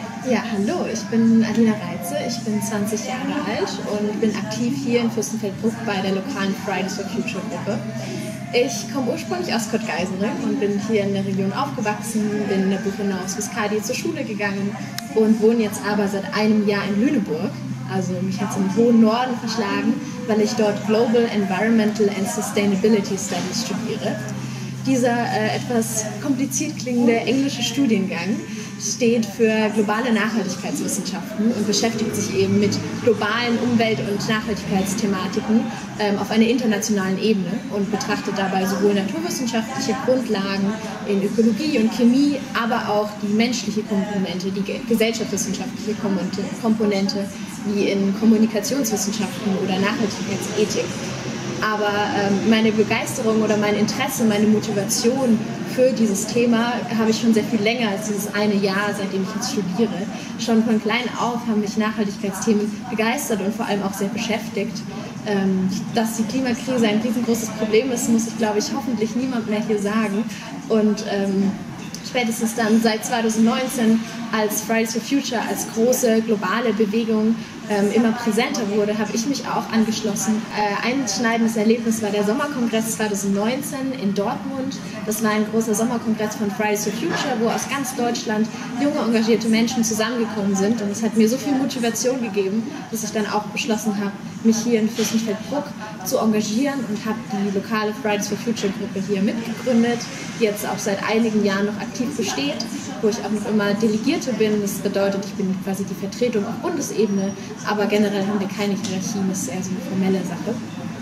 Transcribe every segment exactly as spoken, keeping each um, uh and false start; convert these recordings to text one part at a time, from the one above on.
Ja, hallo, ich bin Alina Reitze, ich bin zwanzig Jahre alt und bin aktiv hier in Fürstenfeldbruck bei der lokalen Fridays for Future Gruppe. Ich komme ursprünglich aus Cottgeisenring und bin hier in der Region aufgewachsen, bin in der Buchenau aus Viscardi zur Schule gegangen und wohne jetzt aber seit einem Jahr in Lüneburg. Also mich hat es im hohen Norden verschlagen, weil ich dort Global Environmental and Sustainability Studies studiere. Dieser äh, etwas kompliziert klingende englische Studiengang steht für globale Nachhaltigkeitswissenschaften und beschäftigt sich eben mit globalen Umwelt- und Nachhaltigkeitsthematiken ähm, auf einer internationalen Ebene und betrachtet dabei sowohl naturwissenschaftliche Grundlagen in Ökologie und Chemie, aber auch die menschliche Komponente, die gesellschaftswissenschaftliche Komponente wie in Kommunikationswissenschaften oder Nachhaltigkeitsethik. Aber ähm, meine Begeisterung oder mein Interesse, meine Motivation für dieses Thema habe ich schon sehr viel länger als dieses eine Jahr, seitdem ich jetzt studiere. Schon von klein auf haben mich Nachhaltigkeitsthemen begeistert und vor allem auch sehr beschäftigt. Ähm, dass die Klimakrise ein riesengroßes Problem ist, muss ich, glaube ich, hoffentlich niemand mehr hier sagen. Und ähm, spätestens dann seit zweitausendneunzehn, als Fridays for Future als große globale Bewegung ähm, immer präsenter wurde, habe ich mich auch angeschlossen. Äh, ein einschneidendes Erlebnis war der Sommerkongress zweitausendneunzehn in Dortmund. Das war ein großer Sommerkongress von Fridays for Future, wo aus ganz Deutschland junge, engagierte Menschen zusammengekommen sind. Und es hat mir so viel Motivation gegeben, dass ich dann auch beschlossen habe, mich hier in Fürstenfeldbruck zu engagieren und habe die lokale Fridays for Future Gruppe hier mitgegründet, die jetzt auch seit einigen Jahren noch aktiv besteht, wo ich auch noch immer Delegierte bin. Das bedeutet, ich bin quasi die Vertretung auf Bundesebene, aber generell haben wir keine Hierarchien, das ist eher so eine formelle Sache.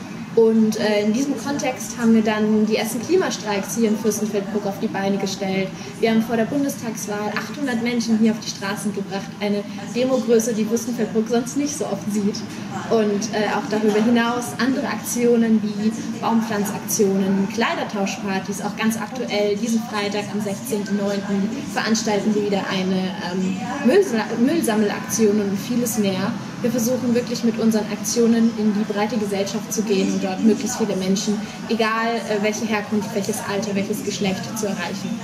Und äh, in diesem Kontext haben wir dann die ersten Klimastreiks hier in Fürstenfeldbruck auf die Beine gestellt. Wir haben vor der Bundestagswahl achthundert Menschen hier auf die Straßen gebracht, eine Demogröße, die Fürstenfeldbruck sonst nicht so oft sieht. Und äh, auch darüber hinaus andere Aktionen wie Baumpflanzaktionen, Kleidertauschpartys, auch ganz aktuell. Diesen Freitag am sechzehnten neunten veranstalten wir wieder eine ähm, Müllsammelaktion und vieles mehr. Wir versuchen wirklich mit unseren Aktionen in die breite Gesellschaft zu gehen und dort möglichst viele Menschen, egal welche Herkunft, welches Alter, welches Geschlecht, zu erreichen.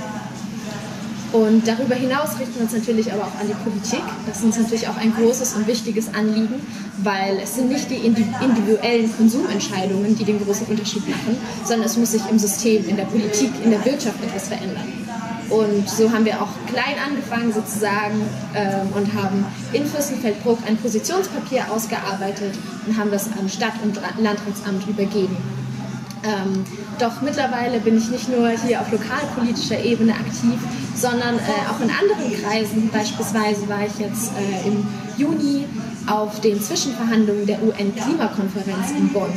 Und darüber hinaus richten wir uns natürlich aber auch an die Politik. Das ist uns natürlich auch ein großes und wichtiges Anliegen, weil es sind nicht die individuellen Konsumentscheidungen, die den großen Unterschied machen, sondern es muss sich im System, in der Politik, in der Wirtschaft etwas verändern. Und so haben wir auch klein angefangen sozusagen ähm, und haben in Fürstenfeldbruck ein Positionspapier ausgearbeitet und haben das an Stadt- und Landratsamt übergeben. Ähm, doch mittlerweile bin ich nicht nur hier auf lokalpolitischer Ebene aktiv, sondern äh, auch in anderen Kreisen. Beispielsweise war ich jetzt äh, im Juni auf den Zwischenverhandlungen der U N-Klimakonferenz in Bonn.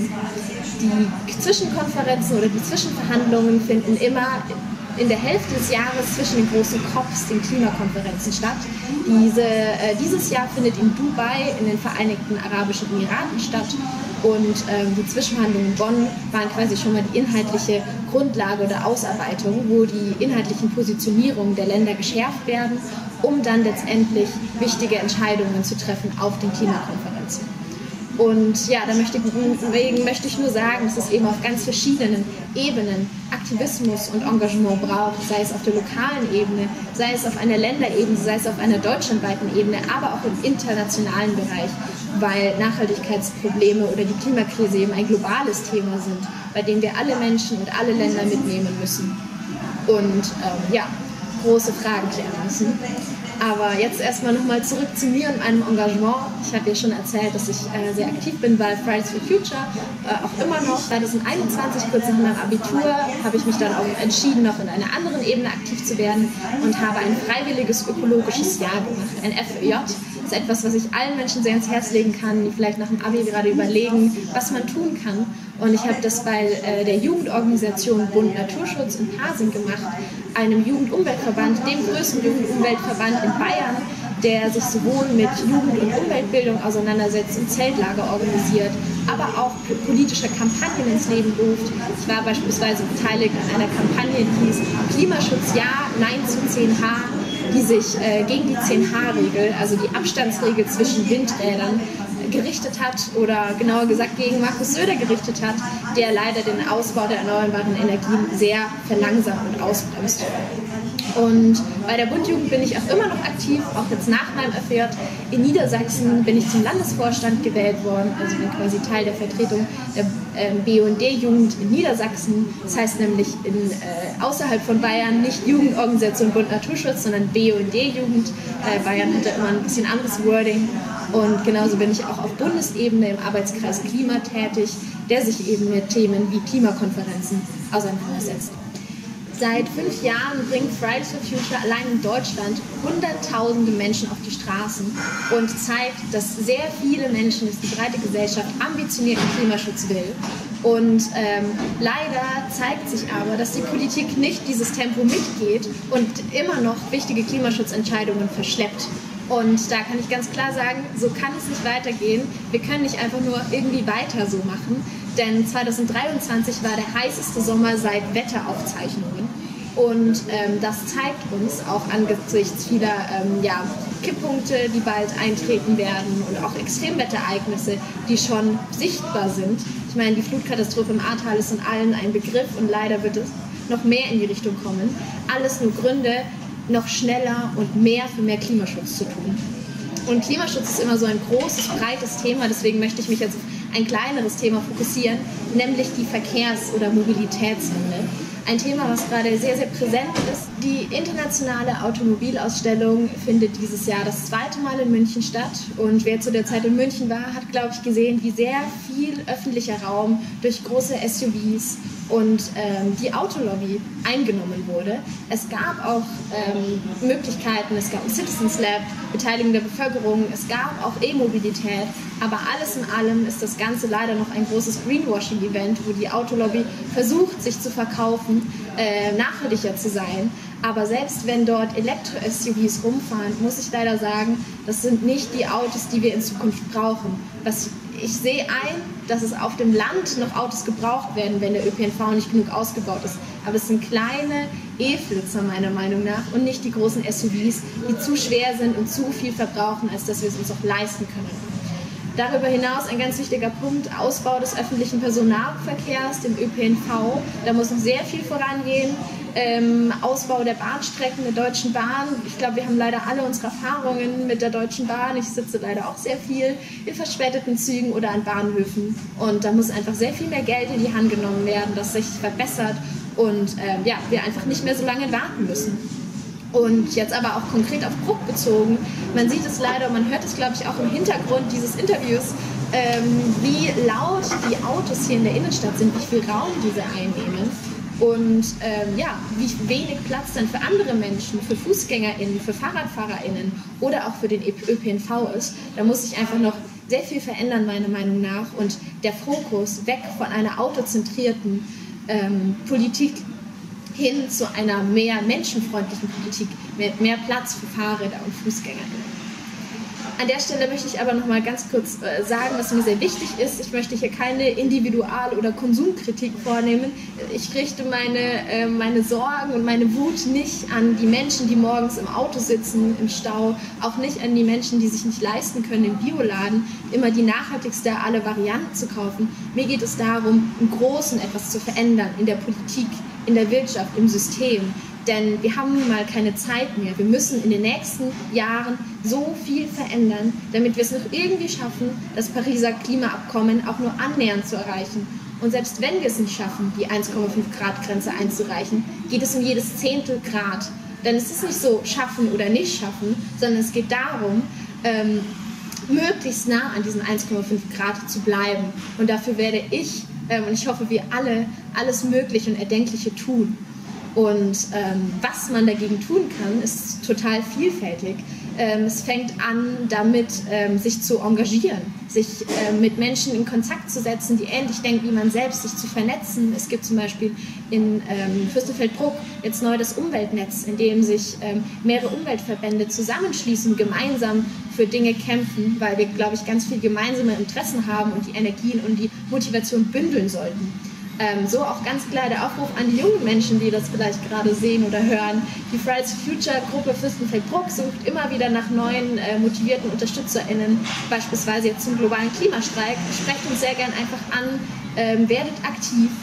Die Zwischenkonferenzen oder die Zwischenverhandlungen finden immer in der Hälfte des Jahres zwischen den großen COPs, den Klimakonferenzen, statt. Diese, äh, dieses Jahr findet in Dubai, in den Vereinigten Arabischen Emiraten statt. Und ähm, die Zwischenverhandlungen in Bonn waren quasi schon mal die inhaltliche Grundlage oder Ausarbeitung, wo die inhaltlichen Positionierungen der Länder geschärft werden, um dann letztendlich wichtige Entscheidungen zu treffen auf den Klimakonferenzen. Und ja, da möchte, deswegen möchte ich nur sagen, dass es eben auf ganz verschiedenen Ebenen Aktivismus und Engagement braucht, sei es auf der lokalen Ebene, sei es auf einer Länderebene, sei es auf einer deutschlandweiten Ebene, aber auch im internationalen Bereich, weil Nachhaltigkeitsprobleme oder die Klimakrise eben ein globales Thema sind, bei dem wir alle Menschen und alle Länder mitnehmen müssen und ähm, ja, große Fragen klären müssen. Aber jetzt erstmal nochmal zurück zu mir und meinem Engagement. Ich habe ja schon erzählt, dass ich äh, sehr aktiv bin bei Fridays for Future, äh, auch immer noch. zweitausendeinundzwanzig, kurz nach meinem Abitur, habe ich mich dann auch entschieden, noch in einer anderen Ebene aktiv zu werden und habe ein freiwilliges ökologisches Jahr gemacht, ein F Ö J. Das ist etwas, was ich allen Menschen sehr ans Herz legen kann, die vielleicht nach dem Abi gerade überlegen, was man tun kann. Und ich habe das bei äh, der Jugendorganisation Bund Naturschutz in Pasing gemacht, einem Jugendumweltverband, dem größten Jugendumweltverband in Bayern, der sich sowohl mit Jugend- und Umweltbildung auseinandersetzt und Zeltlager organisiert, aber auch politische Kampagnen ins Leben ruft. Ich war beispielsweise beteiligt an einer Kampagne, die hieß Klimaschutz Ja, Nein zu zehn H, die sich äh, gegen die zehn H-Regel, also die Abstandsregel zwischen Windrädern, gerichtet hat oder genauer gesagt gegen Markus Söder gerichtet hat, der leider den Ausbau der erneuerbaren Energien sehr verlangsamt und ausbremst. Und bei der Bundjugend bin ich auch immer noch aktiv, auch jetzt nach meinem F J. In Niedersachsen bin ich zum Landesvorstand gewählt worden, also bin quasi Teil der Vertretung der äh, B U N D-Jugend in Niedersachsen. Das heißt nämlich in, äh, außerhalb von Bayern nicht Jugendorganisation Bund Naturschutz, sondern B U N D-Jugend. Äh, Bayern hatte immer ein bisschen anderes Wording. Und genauso bin ich auch auf Bundesebene im Arbeitskreis Klima tätig, der sich eben mit Themen wie Klimakonferenzen auseinandersetzt. Seit fünf Jahren bringt Fridays for Future allein in Deutschland hunderttausende Menschen auf die Straßen und zeigt, dass sehr viele Menschen, dass die breite Gesellschaft ambitionierten Klimaschutz will. Und ähm, leider zeigt sich aber, dass die Politik nicht dieses Tempo mitgeht und immer noch wichtige Klimaschutzentscheidungen verschleppt. Und da kann ich ganz klar sagen, so kann es nicht weitergehen. Wir können nicht einfach nur irgendwie weiter so machen. Denn zweitausenddreiundzwanzig war der heißeste Sommer seit Wetteraufzeichnungen. Und ähm, das zeigt uns auch angesichts vieler ähm, ja, Kipppunkte, die bald eintreten werden und auch Extremwetterereignisse, die schon sichtbar sind. Ich meine, die Flutkatastrophe im Ahrtal ist in allen ein Begriff und leider wird es noch mehr in die Richtung kommen. Alles nur Gründe, noch schneller und mehr für mehr Klimaschutz zu tun. Und Klimaschutz ist immer so ein großes, breites Thema, deswegen möchte ich mich jetzt auf ein kleineres Thema fokussieren, nämlich die Verkehrs- oder Mobilitätswende. Ein Thema, was gerade sehr, sehr präsent ist. Die internationale Automobilausstellung findet dieses Jahr das zweite Mal in München statt. Und wer zu der Zeit in München war, hat, glaube ich, gesehen, wie sehr viel öffentlicher Raum durch große S U Vs und ähm, die Autolobby eingenommen wurde. Es gab auch ähm, Möglichkeiten, es gab ein Citizens Lab, Beteiligung der Bevölkerung, es gab auch E-Mobilität, aber alles in allem ist das Ganze leider noch ein großes Greenwashing-Event, wo die Autolobby versucht, sich zu verkaufen, äh, nachhaltiger zu sein. Aber selbst wenn dort Elektro-S U Vs rumfahren, muss ich leider sagen, das sind nicht die Autos, die wir in Zukunft brauchen. Was Ich sehe ein, dass es auf dem Land noch Autos gebraucht werden, wenn der Ö P N V nicht genug ausgebaut ist. Aber es sind kleine E-Flitzer meiner Meinung nach und nicht die großen S U Vs, die zu schwer sind und zu viel verbrauchen, als dass wir es uns auch leisten können. Darüber hinaus ein ganz wichtiger Punkt, Ausbau des öffentlichen Personennahverkehrs, dem Ö P N V. Da muss noch sehr viel vorangehen. Ähm, Ausbau der Bahnstrecken der Deutschen Bahn. Ich glaube, wir haben leider alle unsere Erfahrungen mit der Deutschen Bahn. Ich sitze leider auch sehr viel in verspäteten Zügen oder an Bahnhöfen. Und da muss einfach sehr viel mehr Geld in die Hand genommen werden, das sich verbessert und ähm, ja, wir einfach nicht mehr so lange warten müssen. Und jetzt aber auch konkret auf Bruck bezogen, man sieht es leider, man hört es, glaube ich, auch im Hintergrund dieses Interviews, ähm, wie laut die Autos hier in der Innenstadt sind, wie viel Raum diese einnehmen und ähm, ja, wie wenig Platz dann für andere Menschen, für FußgängerInnen, für FahrradfahrerInnen oder auch für den Ö P N V ist. Da muss sich einfach noch sehr viel verändern, meiner Meinung nach, und der Fokus weg von einer autozentrierten ähm, Politik hin zu einer mehr menschenfreundlichen Politik mit mehr Platz für Fahrräder und FußgängerInnen. An der Stelle möchte ich aber noch mal ganz kurz äh, sagen, was mir sehr wichtig ist. Ich möchte hier keine Individual- oder Konsumkritik vornehmen. Ich richte meine, äh, meine Sorgen und meine Wut nicht an die Menschen, die morgens im Auto sitzen, im Stau, auch nicht an die Menschen, die sich nicht leisten können, im Bioladen immer die nachhaltigste aller Varianten zu kaufen. Mir geht es darum, im Großen etwas zu verändern, in der Politik, in der Wirtschaft, im System. Denn wir haben nun mal keine Zeit mehr. Wir müssen in den nächsten Jahren so viel verändern, damit wir es noch irgendwie schaffen, das Pariser Klimaabkommen auch nur annähernd zu erreichen. Und selbst wenn wir es nicht schaffen, die eins Komma fünf Grad Grenze einzureichen, geht es um jedes Zehntel Grad. Denn es ist nicht so schaffen oder nicht schaffen, sondern es geht darum, ähm, möglichst nah an diesen eins Komma fünf Grad zu bleiben. Und dafür werde ich, ähm, und ich hoffe wir alle, alles Mögliche und Erdenkliche tun. Und ähm, was man dagegen tun kann, ist total vielfältig. Ähm, es fängt an, damit ähm, sich zu engagieren, sich ähm, mit Menschen in Kontakt zu setzen, die ähnlich denken wie man selbst, sich zu vernetzen. Es gibt zum Beispiel in ähm, Fürstenfeldbruck jetzt neu das Umweltnetz, in dem sich ähm, mehrere Umweltverbände zusammenschließen, gemeinsam für Dinge kämpfen, weil wir, glaube ich, ganz viel gemeinsame Interessen haben und die Energien und die Motivation bündeln sollten. Ähm, so auch ganz klar der Aufruf an die jungen Menschen, die das vielleicht gerade sehen oder hören. Die Fridays for Future Gruppe Fürstenfeldbruck sucht immer wieder nach neuen äh, motivierten UnterstützerInnen, beispielsweise jetzt zum globalen Klimastreik. Sprecht uns sehr gern einfach an, ähm, werdet aktiv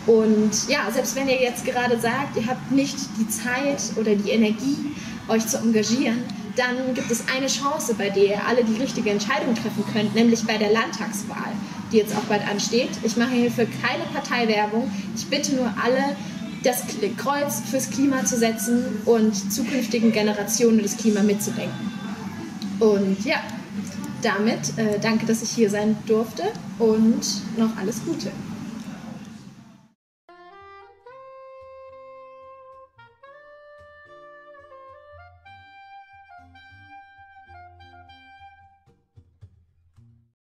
Und ja, selbst wenn ihr jetzt gerade sagt, ihr habt nicht die Zeit oder die Energie, euch zu engagieren, dann gibt es eine Chance, bei der ihr alle die richtige Entscheidung treffen könnt, nämlich bei der Landtagswahl, die jetzt auch bald ansteht. Ich mache hierfür keine Parteiwerbung. Ich bitte nur alle, das Kreuz fürs Klima zu setzen und zukünftigen Generationen das Klima mitzudenken. Und ja, damit äh, danke, dass ich hier sein durfte und noch alles Gute.